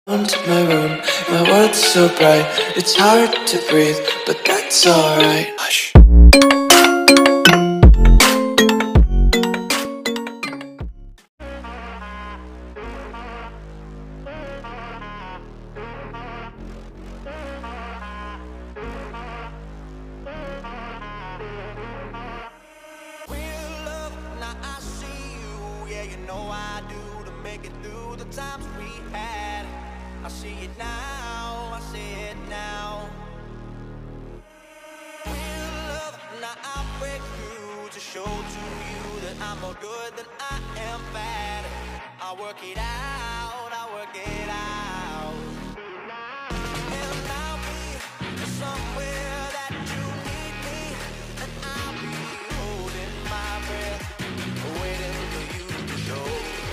To my room, my world's so bright, it's hard to breathe, but that's alright. Hush. I see it now, I see it now. Real love, now I break through to show to you that I'm more good than I am bad. I work it out, I work it out. And I'll be somewhere that you need me, and I'll be holding my breath, waiting for you to show.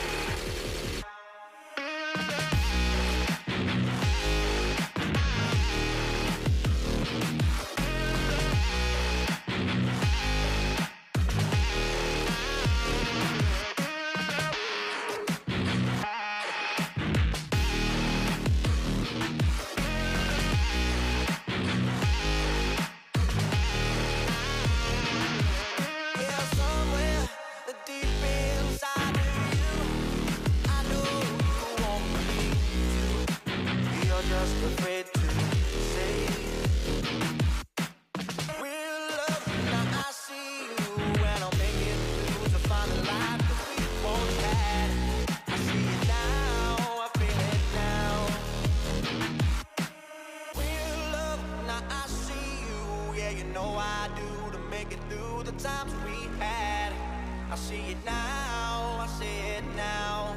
Times we had, I see it now, I see it now.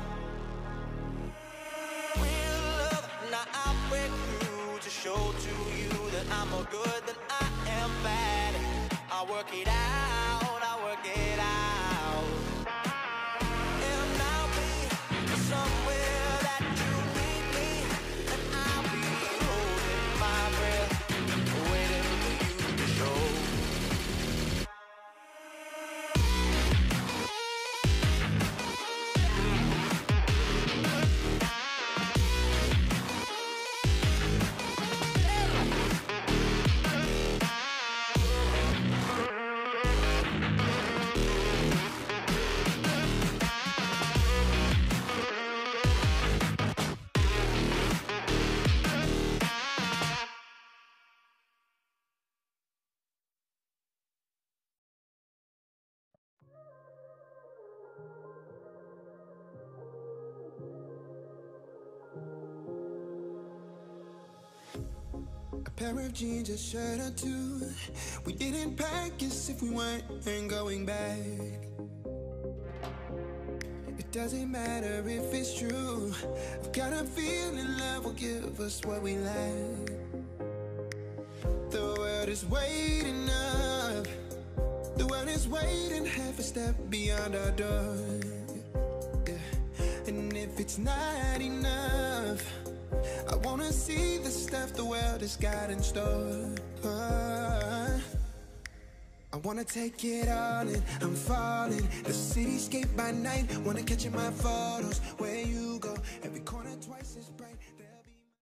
Real love, now I break through to show to you that I'm more good than I am bad. I work it out, I work it out. And I'll be somewhere that you need me, and I'll be holding my breath, waiting for you to show. A pair of jeans, a shirt or two. We didn't pack as if we weren't going back. It doesn't matter if it's true. I've got a feeling love will give us what we lack. The world is waiting up. The world is waiting half a step beyond our door. Yeah. And if it's not enough, I wanna see the stuff the world has got in store. I wanna take it all in, I'm falling. The cityscape by night, wanna catch in my photos where you